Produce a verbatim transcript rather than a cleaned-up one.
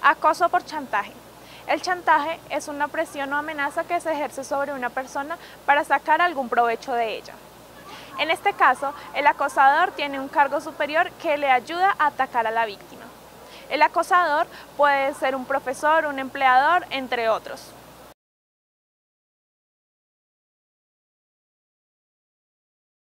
Acoso por chantaje. El chantaje es una presión o amenaza que se ejerce sobre una persona para sacar algún provecho de ella. En este caso, el acosador tiene un cargo superior que le ayuda a atacar a la víctima. El acosador puede ser un profesor, un empleador, entre otros.